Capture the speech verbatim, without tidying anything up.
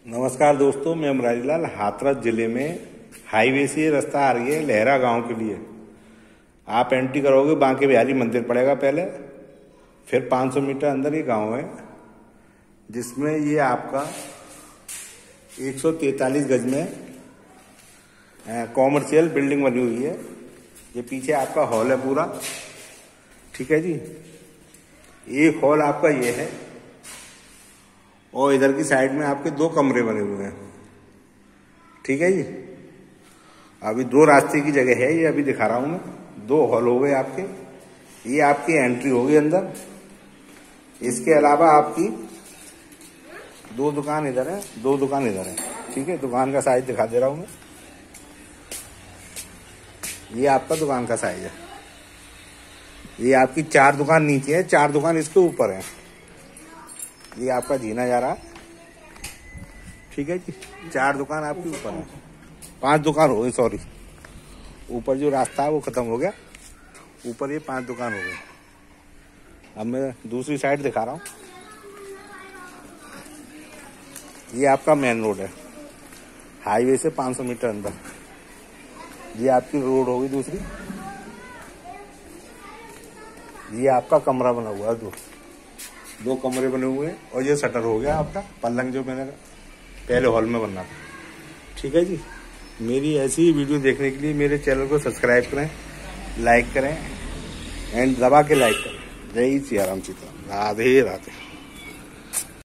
नमस्कार दोस्तों, मैं अमराजीलाल। हाथरस जिले में हाईवे से रास्ता आ रही है लहरा गांव के लिए। आप एंट्री करोगे, बांके बिहारी मंदिर पड़ेगा पहले, फिर पाँच सौ मीटर अंदर ये गांव है, जिसमें ये आपका एक सौ तैंतालीस गज में कॉमर्शियल बिल्डिंग बनी हुई है। ये पीछे आपका हॉल है पूरा, ठीक है जी। एक हॉल आपका ये है और इधर की साइड में आपके दो कमरे बने हुए हैं, ठीक है जी। अभी दो रास्ते की जगह है, ये अभी दिखा रहा हूं मैं। दो हॉल हो गए आपके, ये आपकी एंट्री होगी अंदर। इसके अलावा आपकी दो दुकान इधर है, दो दुकान इधर है, ठीक है। दुकान का साइज दिखा दे रहा हूं मैं। ये आपका दुकान का साइज है। ये आपकी चार दुकान नीचे है, चार दुकान इसके ऊपर है। ये आपका जीना जा रहा है, ठीक है जी। चार दुकान आपकी ऊपर है, पांच दुकान हो गई, सॉरी। ऊपर जो रास्ता है वो खत्म हो गया, ऊपर ये पांच दुकान हो गई। अब मैं दूसरी साइड दिखा रहा हूँ। ये आपका मेन रोड है, हाईवे से पाँच सौ मीटर अंदर। ये आपकी रोड होगी दूसरी। ये आपका कमरा बना हुआ है, दो दो कमरे बने हुए हैं। और ये शटर हो गया आपका पलंग, जो मैंने पहले हॉल में बनना था, ठीक है जी। मेरी ऐसी ही वीडियो देखने के लिए मेरे चैनल को सब्सक्राइब करें, लाइक करें एंड दबा के लाइक करें। जय श्री राम, सीता राधे राधे।